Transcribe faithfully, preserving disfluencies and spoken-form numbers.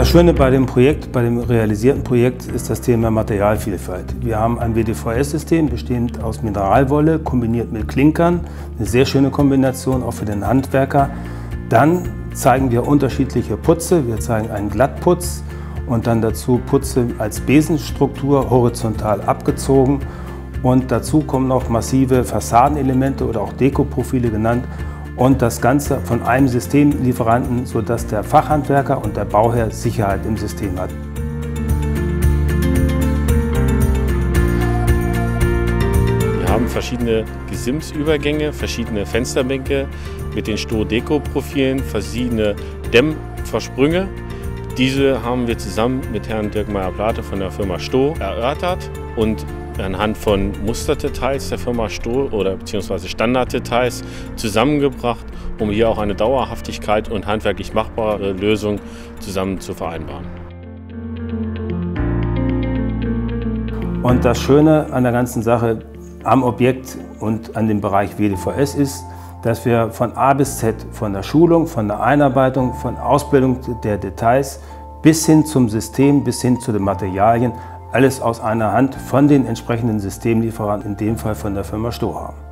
Das Schöne bei dem Projekt, bei dem realisierten Projekt, ist das Thema Materialvielfalt. Wir haben ein W D V S-System bestehend aus Mineralwolle kombiniert mit Klinkern. Eine sehr schöne Kombination, auch für den Handwerker. Dann zeigen wir unterschiedliche Putze. Wir zeigen einen Glattputz und dann dazu Putze als Besenstruktur, horizontal abgezogen. Und dazu kommen noch massive Fassadenelemente oder auch Dekoprofile genannt. Und das Ganze von einem Systemlieferanten, sodass der Fachhandwerker und der Bauherr Sicherheit im System hat. Wir haben verschiedene Gesimsübergänge, verschiedene Fensterbänke mit den Sto-Deko-Profilen, verschiedene Dämmversprünge. Diese haben wir zusammen mit Herrn Dirk Meyer-Plate von der Firma Sto erörtert und anhand von Musterdetails der Firma Sto oder beziehungsweise Standarddetails zusammengebracht, um hier auch eine Dauerhaftigkeit und handwerklich machbare Lösung zusammen zu vereinbaren. Und das Schöne an der ganzen Sache am Objekt und an dem Bereich W D V S ist, dass wir von A bis Z, von der Schulung, von der Einarbeitung, von Ausbildung der Details bis hin zum System, bis hin zu den Materialien, alles aus einer Hand von den entsprechenden Systemlieferern, in dem Fall von der Firma Sto haben.